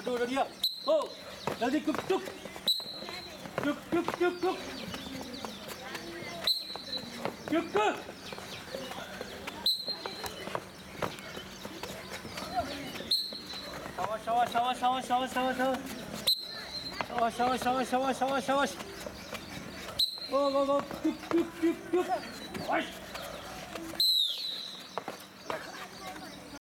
udah dia. Oh, jल्दी टुक टुक टुक टुक टुक टुक टुक टुक. शाबाश शाबाश शाबाश शाबाश शाबाश शाबाश शाबाश शाबाश शाबाश शाबाश शाबाश. Oh, go, go, टुक टुक टुक टुक.